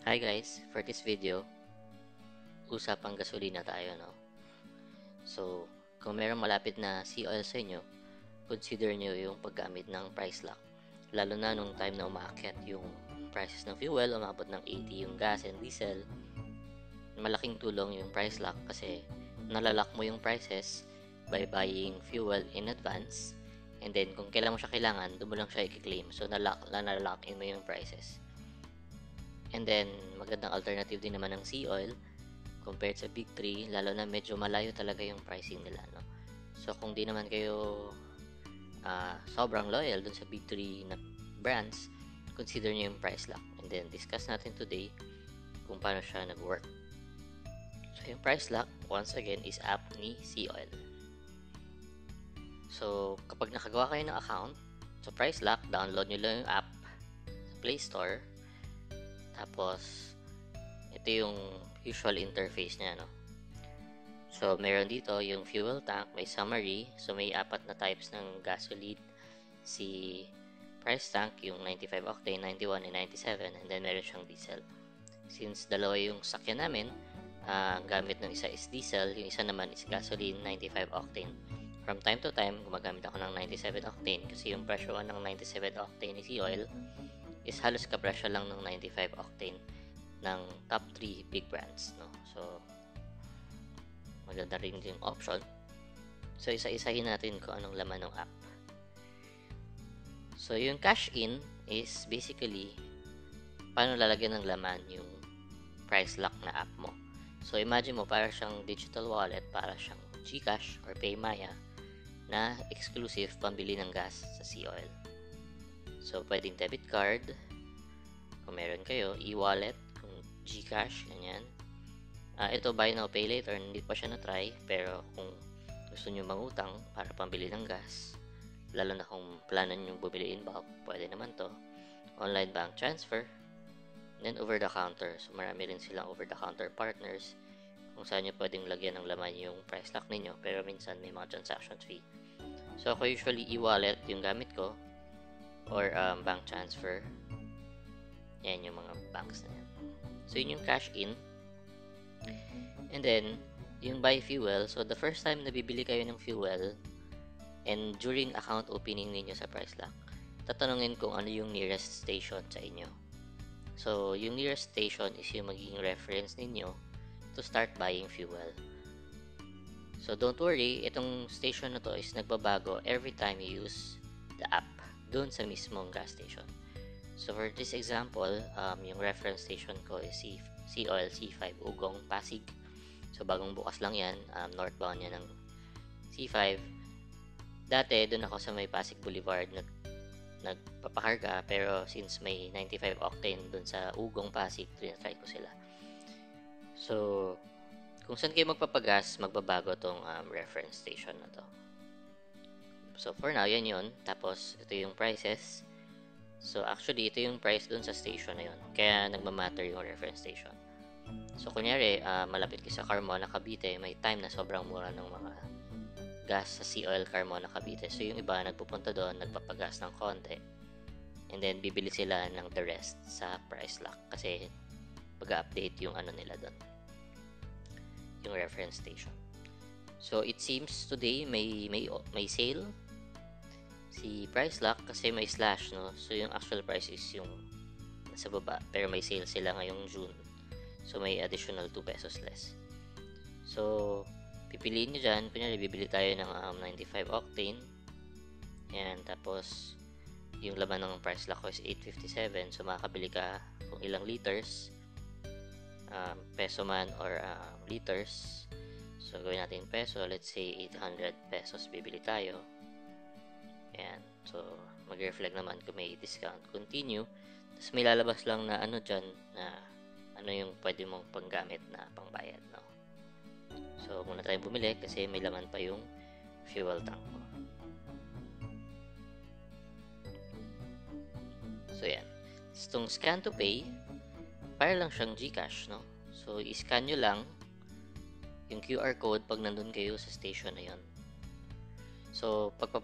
Hi guys, for this video, usapang gasolina tayo, no? So, kung mayroong malapit na Seaoil sa inyo, consider nyo yung paggamit ng PriceLOCQ. Lalo na nung time na umaakyat yung prices ng fuel, umabot ng 80 yung gas and diesel. Malaking tulong yung PriceLOCQ kasi nalalak mo yung prices by buying fuel in advance. And then, kung kailan mo siya kailangan, doon mo lang siya i-claim. So, nalalak in mo yung prices. And then, magandang alternative din naman ng Seaoil compared sa Big 3, lalo na medyo malayo talaga yung pricing nila, no? So, kung di naman kayo sobrang loyal dun sa Big 3 na brands, consider nyo yung PriceLOCQ. And then, discuss natin today kung paano siya nag-work. So, yung PriceLOCQ, once again, is app ni Seaoil. So, kapag nakagawa kayo ng account sa PriceLOCQ, download nyo lang yung app sa Play Store. Tapos, ito yung usual interface niya, no? So, meron dito yung fuel tank, may summary. So, may 4 na types ng gasoline. Si price tank, yung 95 octane, 91, and 97. And then, meron siyang diesel. Since dalawa yung sakyan namin, gamit ng isa is diesel, yung isa naman is gasoline, 95 octane. From time to time, gumagamit ako ng 97 octane kasi yung presyo ng 97 octane ni Seaoil is halos kapresyo lang ng 95 octane ng top 3 big brands, no? So, maganda rin yung option. So, isa-isahin natin kung anong laman ng app. So, yung cash in is basically paano lalagyan ng laman yung PriceLOCQ na app mo. So, imagine mo para siyang digital wallet, para siyang GCash or PayMaya na exclusive pambili ng gas sa Seaoil. So, pwedeng debit card, kung meron kayo, e-wallet, kung GCash, ganyan. Ito, buy now, pay later, hindi pa siya na-try, pero kung gusto nyo mangutang para pambili ng gas, lalo na kung plano nyo bumili in bulk, pwede naman to. Online bank transfer, then over-the-counter. So, marami rin silang over-the-counter partners kung saan nyo pwedeng lagyan ng laman yung PriceLOCQ ninyo, pero minsan may mga transaction fee. So, ako usually e-wallet yung gamit ko, or bank transfer. Yan yung mga banks na yan. So, yun yung cash in. And then, yung buy fuel. So, the first time na bibili kayo ng fuel and during account opening ninyo sa PriceLOCQ, tatanungin kung ano yung nearest station sa inyo. So, yung nearest station is yung magiging reference ninyo to start buying fuel. So, don't worry, itong station na to is nagbabago every time you use the app doon sa mismong gas station. So, for this example, yung reference station ko is Seaoil C5 Ugong, Pasig. So, bagong bukas lang yan, northbound yan ng C5. Dati, doon ako sa may Pasig Boulevard nagpapakarga, pero since may 95 octane doon sa Ugong, Pasig, try ko sila. So, kung saan kayo magpapagas, magbabago tong reference station na to. So, for now, yan yun. Tapos, ito yung prices. So, actually, ito yung price dun sa station na yun. Kaya, nagmamatter yung reference station. So, kunyari, malapit kayo sa Carmona, Cavite, may time na sobrang mura ng mga gas sa Seaoil Carmona, Cavite. So, yung iba, nagpupunta doon, nagpapagas ng konti. And then, bibili sila ng the rest sa PriceLOCQ. Kasi, pag-update yung ano nila doon. Yung reference station. So, it seems today may sale si PriceLOCQ kasi may slash, no? So, yung actual price is yung nasa baba. Pero may sale sila ngayong June. So, may additional 2 pesos less. So, pipiliin nyo dyan. Kunyari, bibili tayo ng 95 octane. Yan. Tapos, yung laman ng PriceLOCQ is 857. So, makakabili ka kung ilang liters. Peso man or liters. So, gawin natin peso. Let's say 800 pesos bibili tayo. Ayan. So, mag-reflect naman kung may discount. Continue. Tapos, may lalabas lang na ano dyan na ano yung pwede mong panggamit na pangbayad, no? So, muna tayo bumili kasi may laman pa yung fuel tank mo. So, yan. Itong scan to pay, para lang siyang GCash, no? So, i-scan nyo lang yung QR code pag nandun kayo sa station na yon. So, pag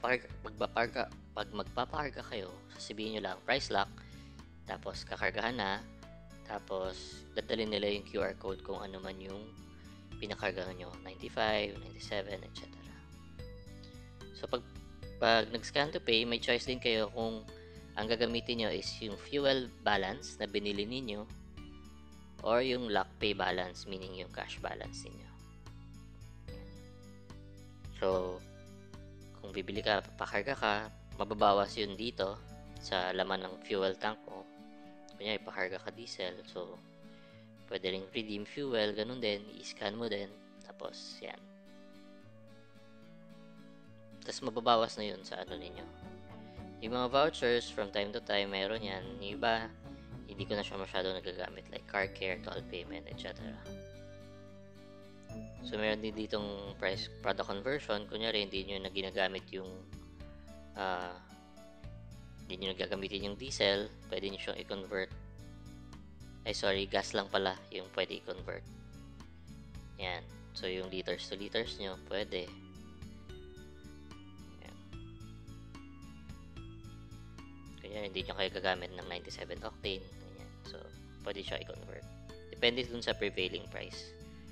magpaparga kayo, sasabihin nyo lang PriceLOCQ, tapos kakargahan na, Tapos, dadalhin nila yung QR code kung ano man yung pinakargahan nyo. 95, 97, etc. So, pag nag-scan to pay, may choice din kayo kung ang gagamitin nyo is yung fuel balance na binili ninyo or yung lock pay balance, meaning yung cash balance ninyo. So, kung bibili ka, pakarga ka, mababawas yun dito sa laman ng fuel tank mo. Kunyari, pakarga ka diesel, so pwede rin redeem fuel, ganun din, i-scan mo din, tapos yan. Tapos mababawas na yun sa ano ninyo. Yung mga vouchers, from time to time, meron yan. Yung iba, hindi ko na siya masyado nagagamit, like car care, toll payment, etc. So, meron din ditong price product conversion. Kunyari, hindi nyo na ginagamit yung hindi nyo nagagamitin yung diesel, pwede nyo siyang i-convert. Ay, sorry, gas lang pala yung pwede i-convert. Yan. So, yung liters to liters nyo, pwede. Yan. Kanya, hindi nyo kayo gagamit ng 97 octane. Ganyan. So, pwede siya i-convert. Depende dun sa prevailing price.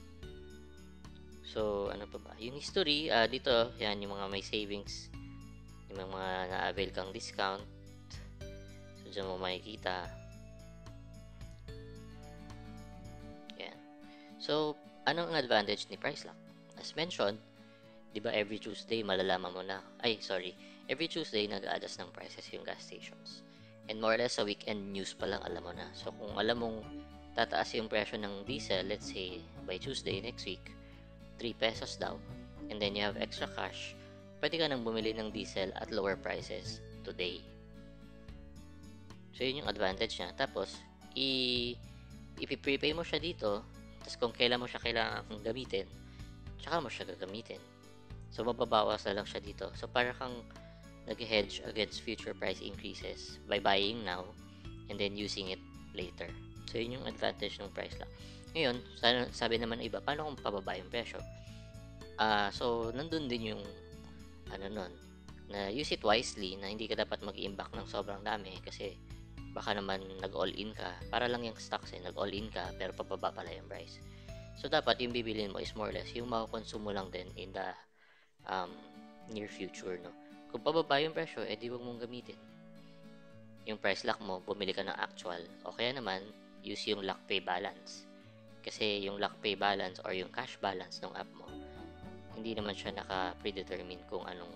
So, ano pa ba? Yung history, dito, yan, yung mga may savings, yung mga na-avail kang discount. So, dyan mo makikita. Yan. So, anong advantage ni PriceLOCQ? As mentioned, di ba every Tuesday, malalaman mo na, every Tuesday, nag-a-adjust ng prices yung gas stations. And more or less, sa weekend news pa lang, alam mo na. So, kung alam mong tataas yung presyo ng diesel, let's say, by Tuesday next week, 3 pesos daw, and then you have extra cash, pwede ka nang bumili ng diesel at lower prices today. So, yun yung advantage niya. Tapos, ipi-prepay mo siya dito, tapos kung kailan mo siya kailangan gamitin, tsaka mo siya gagamitin. So, mababawas na lang siya dito. So, para kang nag-hedge against future price increases by buying now and then using it later. So, yun yung advantage ng PriceLOCQ. Ngayon, sabi naman iba, paano kung pababa yung presyo? So, nandun din yung na use it wisely, na hindi ka dapat mag-iimbak ng sobrang dami kasi baka naman nag-all-in ka. Para lang yung stocks nag-all-in ka pero pababa pala yung price. So, dapat yung bibilin mo is more or less yung makukonsume mo lang din in the near future, no? Kung pababa yung presyo, di wag mong gamitin. Yung PriceLOCQ mo, bumili ka ng actual. O kaya naman, use yung lock pay balance. Kasi yung lock pay balance or yung cash balance ng app mo, hindi naman siya naka-predetermine kung anong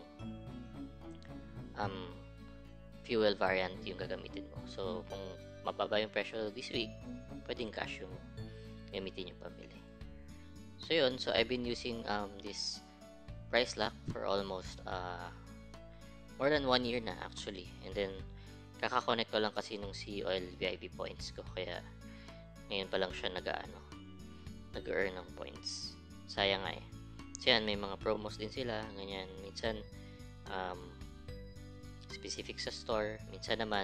fuel variant yung gagamitin mo. So, kung mababa yung presyo this week, pwedeng cash yung gamitin yung pamili. So, yun. So, I've been using this PriceLOCQ for almost more than 1 year na actually. And then, kaka-connect ko lang kasi nung Seaoil VIP points ko. Kaya, ngayon pa lang siya nag-earn ng points. Sayang nga eh. So, yan, may mga promos din sila. Ganyan. Minsan, specific sa store. Minsan naman,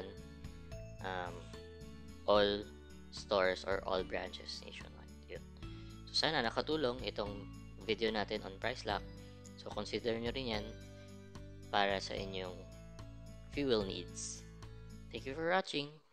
all stores or all branches nationwide. Yun. So, sana nakatulong itong video natin on PriceLOCQ. So, consider nyo rin yan para sa inyong fuel needs. Thank you for watching.